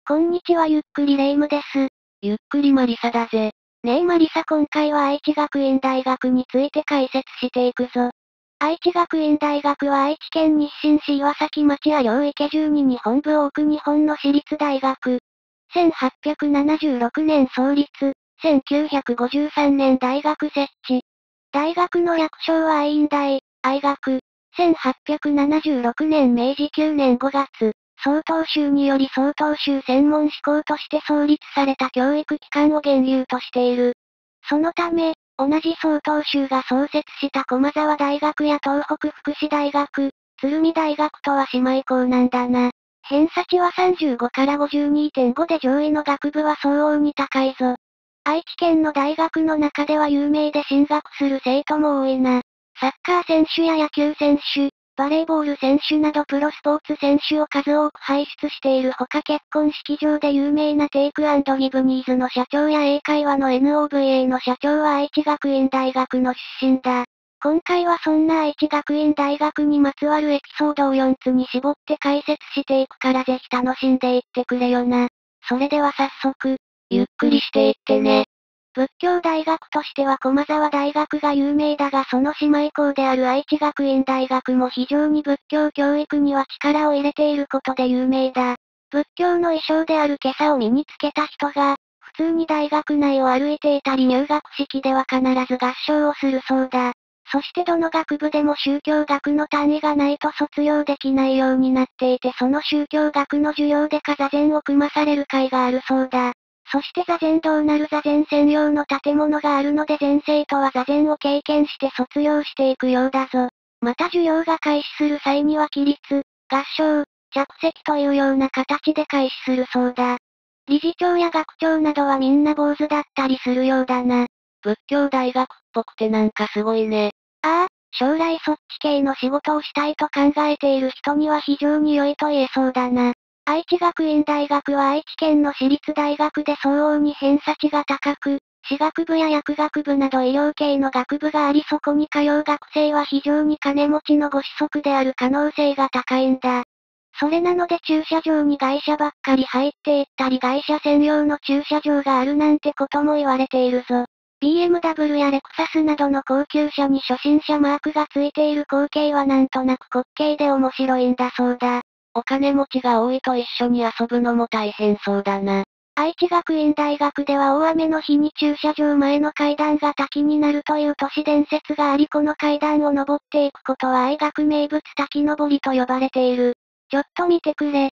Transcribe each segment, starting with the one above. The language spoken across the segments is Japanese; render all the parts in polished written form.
こんにちは、ゆっくりレ夢ムです。 ゆっくりマリサだぜ。 ねえマリサ、今回は愛知学院大学について解説していくぞ。愛知学院大学は愛知県日進市岩崎町や両池12に本部を置く日本の私立大学。1876年創立、1953年大学設置。大学の略称は愛院大、愛学。1876年明治9年5月、曹洞宗により曹洞宗専門志向として創立された教育機関を源流としている。そのため、同じ曹洞宗が創設した駒沢大学や東北福祉大学、鶴見大学とは姉妹校なんだな。偏差値は35から52.5で上位の学部は相応に高いぞ。愛知県の大学の中では有名で進学する生徒も多いな。サッカー選手や野球選手、バレーボール選手などプロスポーツ選手を数多く輩出しているほか、結婚式場で有名なテイク&ギブニーズの社長や英会話の NOVA の社長は愛知学院大学の出身だ。今回はそんな愛知学院大学にまつわるエピソードを4つに絞って解説していくからぜひ楽しんでいってくれよな。それでは早速、 ゆっくりしていってね。 仏教大学としては駒沢大学が有名だが、その姉妹校である愛知学院大学も非常に仏教教育には力を入れていることで有名だ。仏教の衣装である袈裟を身につけた人が、普通に大学内を歩いていたり入学式では必ず合唱をするそうだ。そしてどの学部でも宗教学の単位がないと卒業できないようになっていて、その宗教学の授業で座禅を組まされる会があるそうだ。そして座禅道なる座禅専用の建物があるので全生徒は座禅を経験して卒業していくようだぞ。また授業が開始する際には起立、合唱、着席というような形で開始するそうだ。理事長や学長などはみんな坊主だったりするようだな。 仏教大学っぽくてなんかすごいね。 ああ、将来そっち系の仕事をしたいと考えている人には非常に良いと言えそうだな。愛知学院大学は愛知県の私立大学で相応に偏差値が高く、歯学部や薬学部など医療系の学部があり、そこに通う学生は非常に金持ちのご子息である可能性が高いんだ。それなので駐車場に外車ばっかり入っていったり、外車専用の駐車場があるなんてことも言われているぞ。BMW やレクサスなどの高級車に初心者マークがついている光景はなんとなく滑稽で面白いんだそうだ。 お金持ちが多いと一緒に遊ぶのも大変そうだな。 愛知学院大学では大雨の日に駐車場前の階段が滝になるという都市伝説があり、この階段を登っていくことは愛学名物滝登りと呼ばれている。ちょっと見てくれ。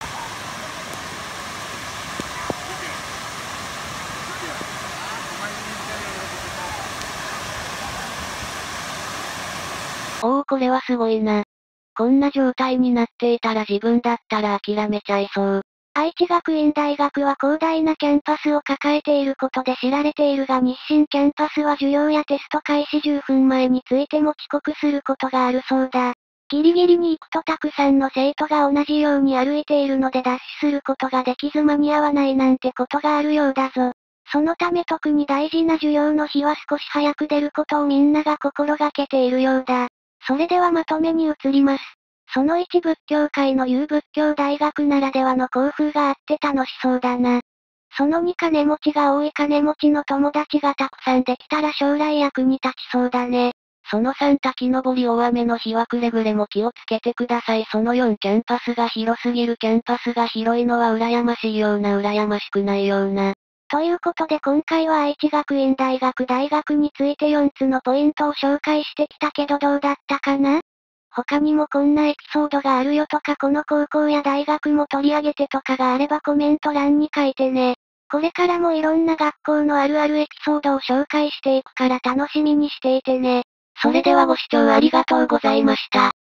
おお、これはすごいな。こんな状態になっていたら自分だったら諦めちゃいそう。 愛知学院大学は広大なキャンパスを抱えていることで知られているが、日進キャンパスは授業やテスト開始10分前についても遅刻することがあるそうだ。ギリギリに行くとたくさんの生徒が同じように歩いているのでダッシュすることができず間に合わないなんてことがあるようだぞ。そのため特に大事な授業の日は少し早く出ることをみんなが心がけているようだ。それではまとめに移ります。その1、仏教界の言う仏教大学ならではの校風があって楽しそうだな。その2、金持ちが多い金持ちの友達がたくさんできたら将来役に立ちそうだね。 その3、滝登り大雨の日はくれぐれも気をつけてください。その4、キャンパスが広すぎる。キャンパスが広いのは羨ましいような羨ましくないような。 ということで今回は愛知学院大学について4つのポイントを紹介してきたけどどうだったかな？他にもこんなエピソードがあるよとか、この高校や大学も取り上げてとかがあればコメント欄に書いてね。これからもいろんな学校のあるあるエピソードを紹介していくから楽しみにしていてね。 それではご視聴ありがとうございました。